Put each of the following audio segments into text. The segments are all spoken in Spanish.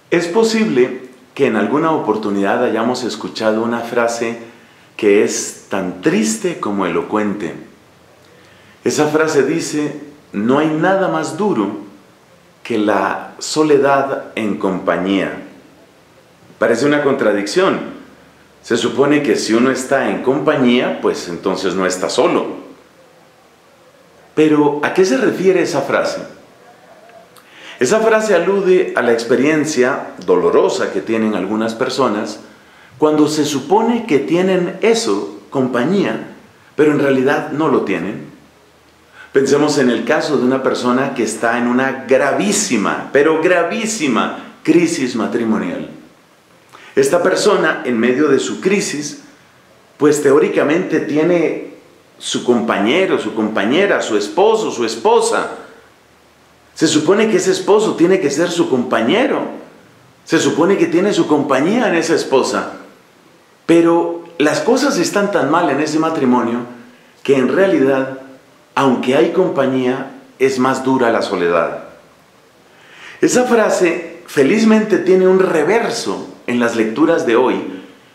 Es posible que en alguna oportunidad hayamos escuchado una frase que es tan triste como elocuente. Esa frase dice: no hay nada más duro que la soledad en compañía. Parece una contradicción. Se supone que si uno está en compañía, pues entonces no está solo. Pero ¿a qué se refiere esa frase? Esa frase alude a la experiencia dolorosa que tienen algunas personas cuando se supone que tienen eso, compañía, pero en realidad no lo tienen. Pensemos en el caso de una persona que está en una gravísima, pero gravísima crisis matrimonial. Esta persona, en medio de su crisis, pues teóricamente tiene su compañero, su compañera, su esposo, su esposa. Se supone que ese esposo tiene que ser su compañero. Se supone que tiene su compañía en esa esposa. Pero las cosas están tan mal en ese matrimonio que en realidad, aunque hay compañía, es más dura la soledad. Esa frase felizmente tiene un reverso en las lecturas de hoy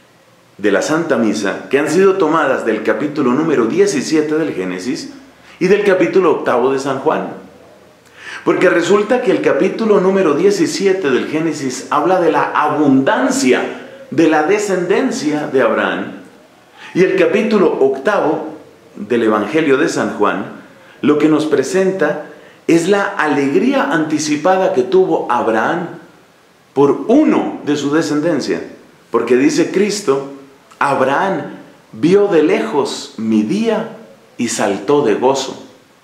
de la Santa Misa, que han sido tomadas del capítulo número 17 del Génesis y del capítulo 8 de San Juan. Porque resulta que el capítulo número 17 del Génesis habla de la abundancia de la descendencia de Abraham, y el capítulo 8 del Evangelio de San Juan lo que nos presenta es la alegría anticipada que tuvo Abraham por uno de su descendencia. Porque dice Cristo: Abraham vio de lejos mi día y saltó de gozo.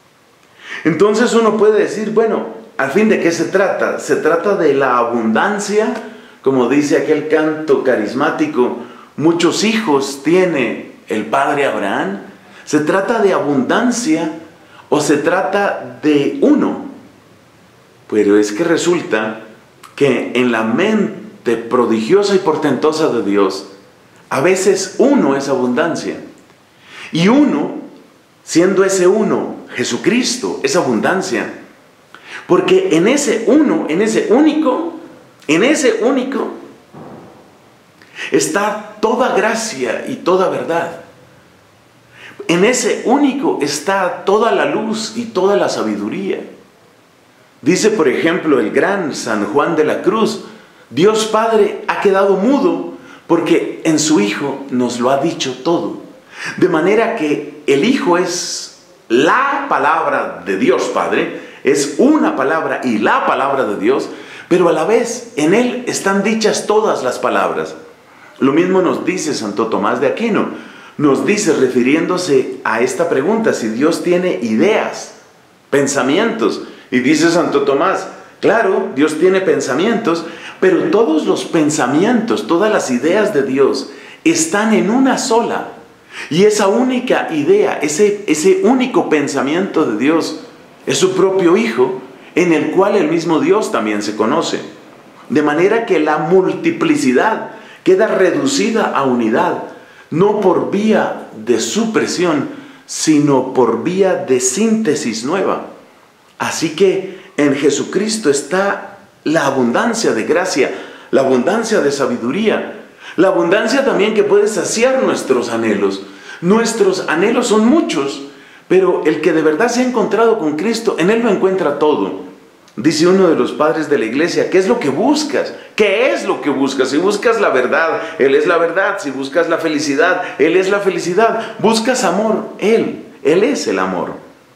Entonces uno puede decir, bueno, ¿al fin de qué se trata? Se trata de la abundancia, como dice aquel canto carismático: muchos hijos tiene el padre Abraham. ¿Se trata de abundancia o se trata de uno? Pero es que resulta que en la mente prodigiosa y portentosa de Dios, a veces uno es abundancia. Y uno, siendo ese uno, Jesucristo, es abundancia. Porque en ese uno, en ese único, está toda gracia y toda verdad. En ese único está toda la luz y toda la sabiduría. Dice, por ejemplo, el gran San Juan de la Cruz: Dios Padre ha quedado mudo porque en su Hijo nos lo ha dicho todo. De manera que el Hijo es la palabra de Dios Padre, es una palabra y la palabra de Dios, pero a la vez en Él están dichas todas las palabras. Lo mismo nos dice Santo Tomás de Aquino. Nos dice, refiriéndose a esta pregunta, si Dios tiene ideas, pensamientos. Y dice Santo Tomás: claro, Dios tiene pensamientos, pero todos los pensamientos, todas las ideas de Dios están en una sola. Y esa única idea, ese único pensamiento de Dios es su propio Hijo, en el cual el mismo Dios también se conoce. De manera que la multiplicidad queda reducida a unidad, no por vía de supresión, sino por vía de síntesis nueva. Así que en Jesucristo está la abundancia de gracia, la abundancia de sabiduría, la abundancia también que puede saciar nuestros anhelos. Nuestros anhelos son muchos, pero el que de verdad se ha encontrado con Cristo, en Él lo encuentra todo. Dice uno de los padres de la iglesia: ¿qué es lo que buscas? ¿Qué es lo que buscas? Si buscas la verdad, Él es la verdad. Si buscas la felicidad, Él es la felicidad. Buscas amor, Él es el amor.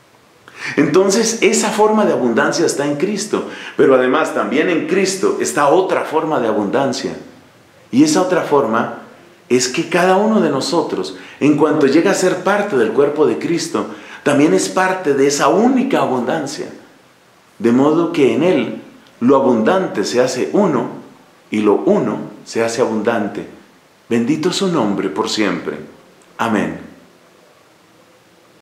Entonces esa forma de abundancia está en Cristo, pero además también en Cristo está otra forma de abundancia. Y esa otra forma es que cada uno de nosotros, en cuanto llega a ser parte del cuerpo de Cristo, también es parte de esa única abundancia. De modo que en Él lo abundante se hace uno y lo uno se hace abundante. Bendito su nombre por siempre. Amén.